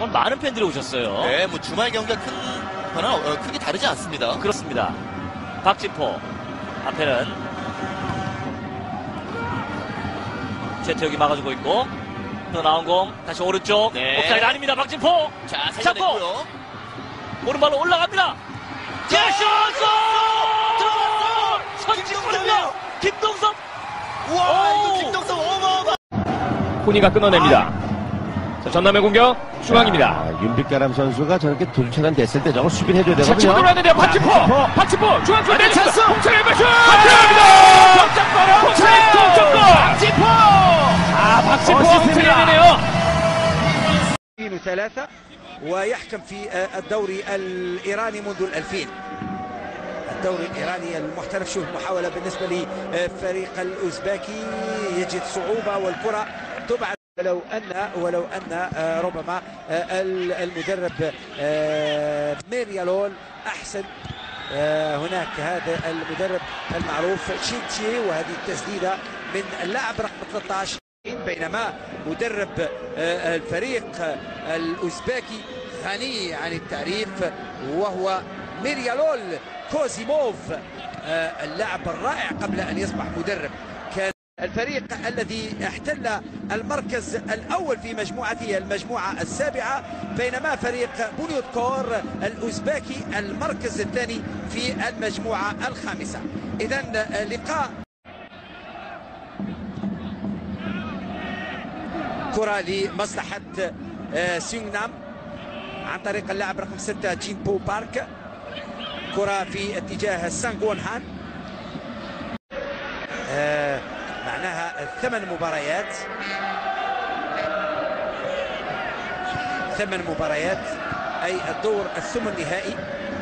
정말 많은 팬들이 오셨어요. 네, 뭐 주말 경기가 크게 다르지 않습니다. 그렇습니다. 박진포 앞에는 최태욱이 막아주고 있고 또 나온 공 다시 오른쪽. 네. 옵사이드 아닙니다. 박진포 자, 잡고 살려냈고요. 오른발로 올라갑니다. 자, 슛! 들어갔어! 선취골입니다. 김동섭. 우와, 오! 이거 김동섭 어마어마. 코니가 끊어냅니다. 자, 전남의 공격 중앙입니다. 윤빛가람 선수가 저렇게 돌차단 됐을 때 저걸 수비를 해줘야 자, 치고 되거든요. 들어왔는데요. 박진포 중앙 슛 때렸습니다. 홍철의 왼발 슛! 들어갑니다. 동점골! 홍철의 동점골! 박진포! 박진포 홍철이네요. ثلاثة ويحكم في الدوري الإيراني منذ 2000. الدوري الإيراني المحترف. شوف محاولة بالنسبة لفريق الأوزباكي يجد صعوبة والكرة تبعد. ولو أن ربما المدرب ميريالول أحسن. هناك هذا المدرب المعروف شيتشي، وهذه التسديدة من اللاعب رقم 13. بينما مدرب الفريق الأوزباكي غني عن التعريف وهو ميريالول كوزيموف، اللاعب الرائع قبل أن يصبح مدرب. كان الفريق الذي احتل المركز الأول في مجموعته المجموعة السابعة، بينما فريق بونيوتكور الأوزباكي المركز الثاني في المجموعة الخامسة. إذن لقاء كرة لمصلحة سيونغنام عن طريق اللاعب رقم 6 جينبو بارك. كرة في اتجاه سانغون هان. معناها 8 مباريات، 8 مباريات أي الدور الثمن النهائي.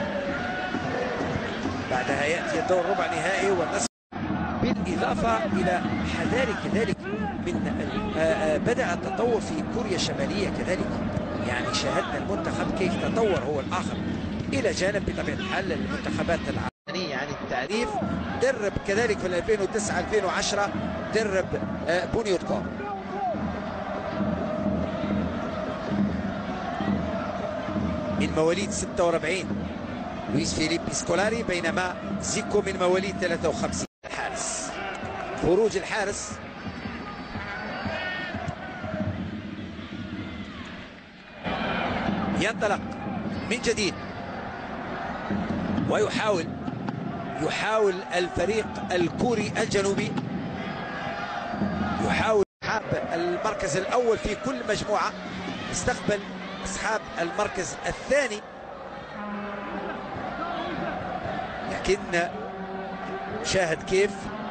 بعدها يأتي الدور ربع نهائي والنصف، بالإضافة إلى ذلك من بدأ التطور في كوريا الشمالية كذلك. يعني شاهدنا المنتخب كيف تطور هو الآخر، إلى جانب بطبيعة الحال المنتخبات العالمية. يعني التعريف درب كذلك في 2009 2010 درب بونيوتكور. من مواليد 46 لويس فيليبي سكولاري، بينما زيكو من مواليد 53. الحارس، خروج الحارس. ينطلق من جديد ويحاول الفريق الكوري الجنوبي يحاول اصحاب المركز الاول في كل مجموعه استقبل اصحاب المركز الثاني، لكن شاهد كيف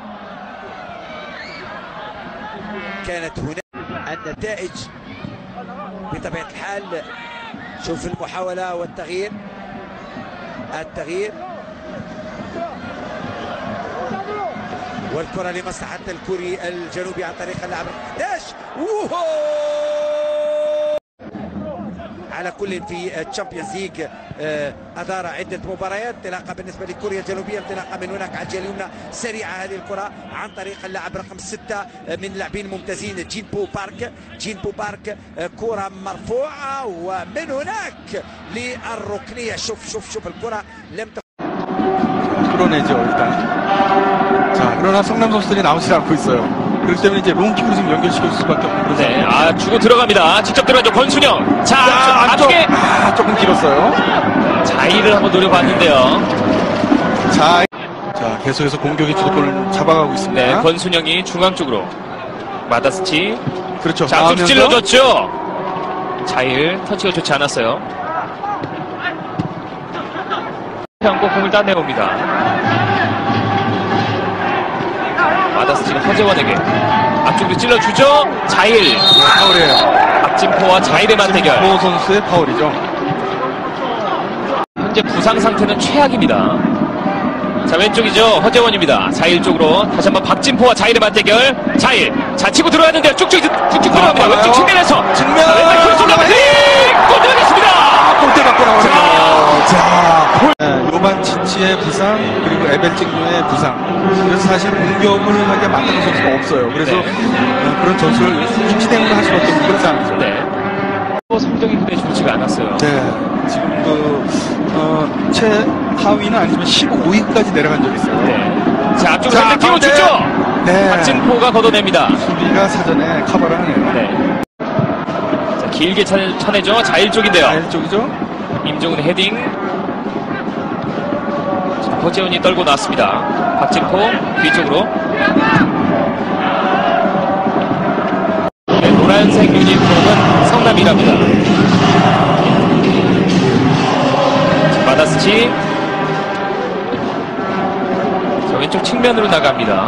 كانت هناك النتائج بطبيعة الحال. شوف المحاولة والتغيير، والكرة لمصلحة الكوري الجنوبي عن طريق اللاعب 11. على كل في الشامبيونز ليج أدار عدة مباريات. انطلاقة بالنسبة لكوريا الجنوبية، انطلاقة من هناك على الجهة اليمنى سريعة هذه الكرة عن طريق اللاعب رقم 6 من لاعبين ممتازين جينبو بارك. كرة مرفوعة ومن هناك للركنية. شوف الكرة لم 끌어내죠 일단. 자, 그러나 성남 선수들이 나오지 않고 있어요. 그렇기 때문에 이제 롱킥으로 지금 연결시킬 수밖에 없는. 네, 주고 들어갑니다. 직접 들어가죠. 권순영. 자, 안쪽에 조금 길었어요. 자이를 한번 노려봤는데요. 자, 계속해서 공격의 주도권을 잡아가고 있습니다. 네, 권순영이 중앙 쪽으로. 마다스치. 그렇죠. 자, 앞쪽 찔러줬죠. 자일 터치가 좋지 않았어요. 안고 공을 따내옵니다. 마다스치가 허재원에게 앞쪽으로 찔러주죠. 자일. 파울이에요. 박진포와 자일의 맞대결. 박진포 선수의 파울이죠. 현재 부상 상태는 최악입니다. 자, 왼쪽이죠. 허재원입니다. 자일 쪽으로 다시 한번 박진포와 자일의 맞대결. 자일. 자, 치고 들어왔는데요. 쭉쭉 들어갑니다. 왼쪽 측면에서. 왼발 크로스 올라갑니다. 골 들어갔습니다. 골대 맞고 나오네요. 요반치치의 부상, 그리고 에벨직노의 부상. 그래서 사실 공격을 하게 만드는 선수가 없어요. 그래서 그런 전술을 김치대응을 할 수밖에 없는 그런 상황이죠. 네. 성적이 그래 좋지가 않았어요. 네. 지금 최하위는 아니지만 15위까지 내려간 적이 있어요. 네. 자, 앞쪽으로 자, 살짝 가운데. 띄워주죠. 네. 박진포가 걷어냅니다. 수비가 사전에 커버를 하네요. 네. 자, 길게 쳐내죠. 자일 쪽인데요. 자일 쪽이죠? 임종훈의 헤딩. 자, 허재훈이 떨고 나왔습니다. 박진포 뒤쪽으로. 네, 노란색 유니폼은 성남이랍니다. 자, 마다스치. 자, 왼쪽 측면으로 나갑니다.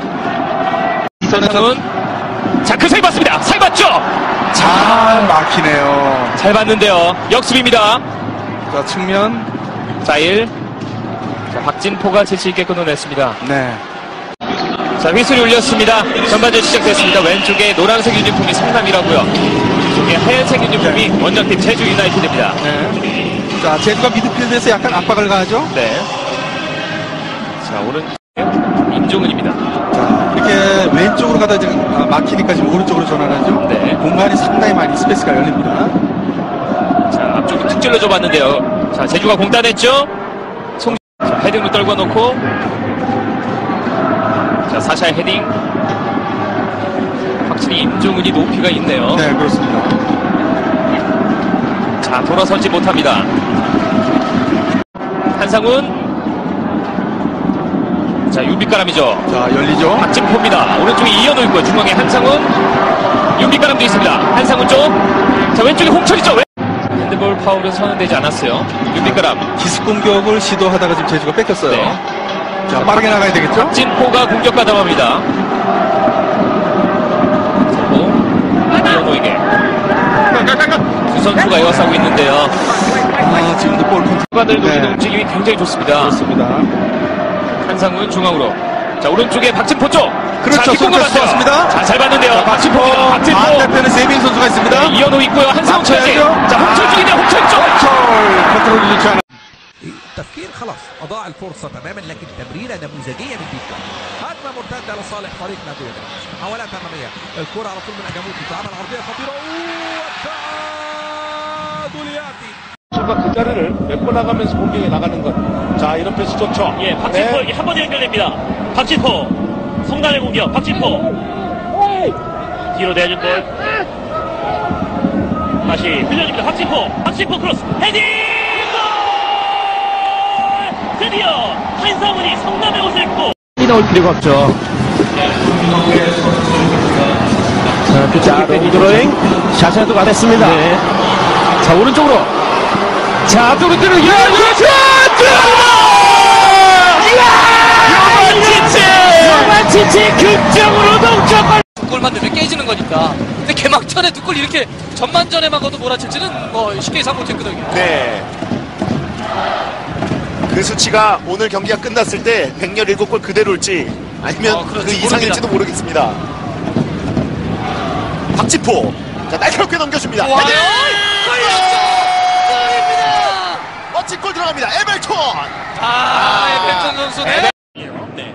이선훈. 자, 그 사이 봤습니다. 사이 봤죠? 잘 막히네요. 잘 봤는데요. 역습입니다. 자, 측면. 자일. 자, 박진포가 재치있게 끊어냈습니다. 네. 자, 휘슬이 울렸습니다. 전반전 시작됐습니다. 왼쪽에 노란색 유니폼이 성남이라고요. 오른쪽에 하얀색 유니폼이 원정팀 제주 유나이티드입니다. 네. 자, 제주가 미드필드에서 약간 압박을 가하죠? 네. 자, 오른쪽에 임종훈입니다. 자, 이렇게 왼쪽으로 가다 지금 막히니까 지금 오른쪽으로 전환하죠? 네. 공간이 상당히 많이 스페이스가 열립니다. 자, 앞쪽으로 툭 찔러 줘봤는데요. 자, 제주가 공 따냈죠? 자, 헤딩으로 떨궈 놓고. 자, 사샤의 헤딩. 확실히 임종훈이 높이가 있네요. 네, 그렇습니다. 자, 돌아서지 못합니다. 한상훈. 자, 윤빛가람이죠. 자, 열리죠? 박진포입니다. 오른쪽에 이현우 있고요. 중앙에 한상훈. 윤빛가람도 있습니다. 한상훈 쪽. 자, 왼쪽에 홍철이죠. 핸드볼 파울은 선언되지 않았어요. 윤빛가람. 기습 공격을 시도하다가 지금 제주가 뺏겼어요. 네. 자, 빠르게 나가야 되겠죠? 박진포가 공격 가담합니다. 이현우에게. 두 선수가 에워싸고 있는데요. 지금도 볼 컨트롤. 후반을 노리는 네. 움직임이 굉장히 좋습니다. 그렇습니다. 한상훈 중앙으로. 자, 오른쪽에 박진포 쪽. 그렇죠. 자, 뒷공간 손까지 봤어요. 좋았습니다. 자, 잘 봤는데요. 박진포입니다. 박진포. 반대편에 세민 선수가 있습니다. 네, 이현우 있고요. 한상훈 쳐야지. 맞춰야죠. 자, 홍철 쪽인데 홍철 쪽. 컨트롤이 좋지 않아. التفكير خلاص اضاع الفرصه تماما لكن تمريره نموذجيه من بيكا هجمه مرتده لصالح فريق نادي دمشق محاولات اماميه الكره على طول من اجاموتي تلعبها العرضيه خطيره والتعادل ياتي 가 그 자리를 메꿔 나가면서 공격에 나가는 것. 자, 이런 패스 좋죠. 예, 박진포에게 한 번에 연결됩니다. 박진포. 성남의 공격. 박진포. 뒤로 내준 볼. 다시 흘려줍니다. 박진포. 박진포 크로스. 헤딩! 드디어 한상훈이 성남의 옷을 입고 나올 필요가 없죠. 자, 로드로잉 샷에도 가냈습니다. 네. 자, 오른쪽으로. 자, 앞쪽으로 뛰는 요만치치 극적으로 동점골. 골만 넣으면 깨지는 거니까. 근데 개막전에 두 골 이렇게 전반전에만 거도 몰아칠지는 뭐 쉽게 예상 못했거든요. 네. 그 수치가 오늘 경기가 끝났을 때 117골 그대로일지 아니면 그렇지, 그 이상일지도 모르겠습니다. 박진포. 자, 날카롭게 넘겨줍니다. 좋아요. 헤딩! 골입니다. 멋진 골 들어갑니다. 에벨톤. 에벨톤 선수네. 네.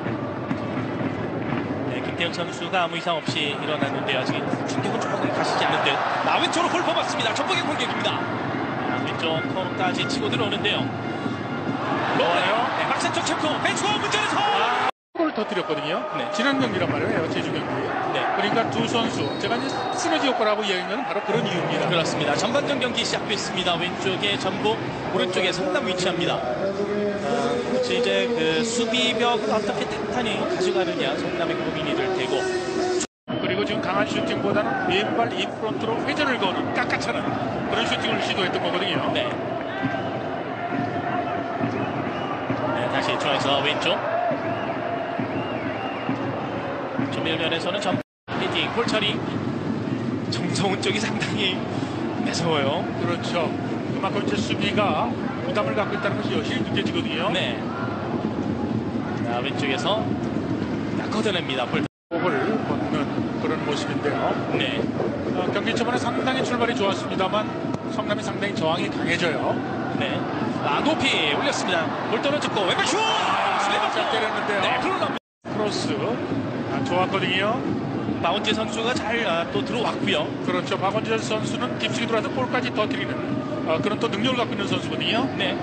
네, 김태형 선수가 아무 이상 없이 일어났는데요. 아직 충격은 조금 가시지 않는데 왼쪽으로 골 뽑았습니다. 전북의 공격입니다. 왼쪽 코너까지 치고 들어오는데요. 좋아요. 네, 박찬쪽 체크 벤츠와 문전에서 골을 터뜨렸거든요. 지난 경기란 말이에요. 제주 경기. 네. 그러니까 두 선수 제가 이제 시너지 효과라고 이야기하는 건 바로 그런 이유입니다. 그렇습니다. 전반전 경기 시작됐습니다. 왼쪽에 전북, 오른쪽에 성남 위치합니다. 그렇지 이제 그 수비벽을 어떻게 튼튼히 가져가느냐 성남의 고민이 될 테고. 그리고 지금 강한 슈팅보다는 왼발 인프론트로 회전을 거는 깎아차는 그런 슈팅을 시도했던 거거든요. 네. 네, 다시 중앙에서 왼쪽. 조밀면에서는 전 헤딩 골 처리. 정성훈 쪽이 상당히 매서워요. 그렇죠. 그만큼 이제 수비가 부담을 갖고 있다는 것이 여실히 느껴지거든요. 네. 자, 왼쪽에서 딱 걷어냅니다. 볼. 공을 걷는 그런 모습인데요. 네. 경기 초반에 상당히 출발이 좋았습니다만 성남이 상당히 저항이 강해져요. 네. 높이 올렸습니다. 볼 떨어졌고 왼발 슛! 잘 때렸는데요. 네, 그러나 크로스 좋았거든요. 박원재 선수가 잘 또 들어왔고요. 그렇죠. 박원재 선수는 깊숙이 들어와서 골까지 더 드리는 그런 또 능력을 갖고 있는 선수거든요. 네.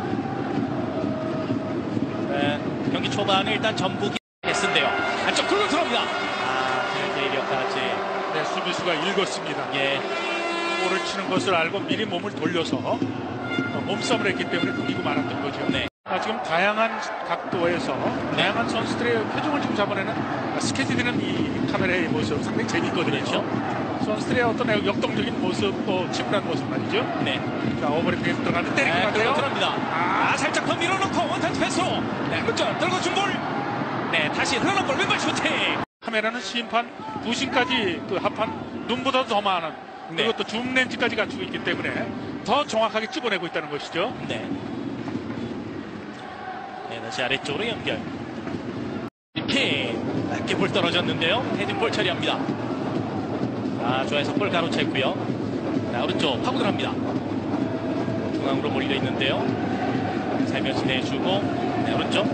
네, 경기 초반에 일단 전북이 했는데요. 안쪽 골로 들어옵니다. 이력까지. 네, 수비수가 읽었습니다. 예. 골을 치는 것을 알고 미리 몸을 돌려서 몸싸움을 했기 때문에 끊기고 말았던 거죠. 네. 지금 다양한 각도에서 다양한 선수들의 표정을 지금 잡아내는 스케치되는 이 카메라의 모습 상당히 재밌거든요. 그렇죠. 선수들의 어떤 역동적인 모습, 또 친근한 모습 말이죠. 네. 자, 오버래핑에서 들어가는데 때리고 네, 맞아요. 들어갑니다. 살짝 더 밀어놓고 원터치 패스로. 네, 그렇죠. 떨궈준 볼. 네, 다시 흘러난 볼 왼발 슈팅. 카메라는 심판 부심까지 그 합판 눈보다 더 많은 네. 그리고 또 줌 렌즈까지 갖추고 있기 때문에 더 정확하게 집어내고 있다는 것이죠. 네. 네, 다시 아래쪽으로 연결. 이렇게 낮게 볼 떨어졌는데요. 헤딩볼 처리합니다. 좌에서 볼 가로챘고요. 자, 오른쪽 파고들합니다. 중앙으로 몰려 있는데요. 살며시 내주고, 네, 오른쪽.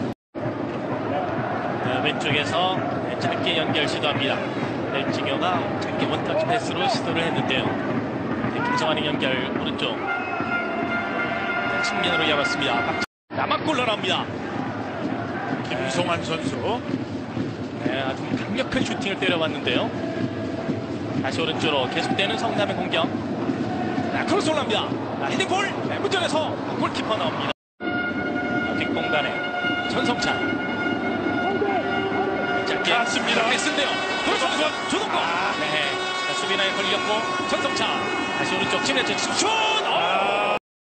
자, 왼쪽에서 짧게 연결 시도합니다. 렌징여가 짧게 원터치 패스로 시도를 했는데요. 네, 김성환의 연결 오른쪽. 네, 측면으로 열었습니다. 남았골 넣어납니다. 김성환 선수. 네, 아주 강력한 슈팅을 때려봤는데요. 다시 오른쪽으로 계속되는 성남의 공격. 크로스 올라옵니다. 헤딩볼 무전에서 골키퍼 나옵니다. 뒷공간에 전성찬. 짧게 맞습니다. 패스인데요. 조동건. 네. 수비나에 걸렸고 전성찬. 다시 오른쪽 침례체 슛!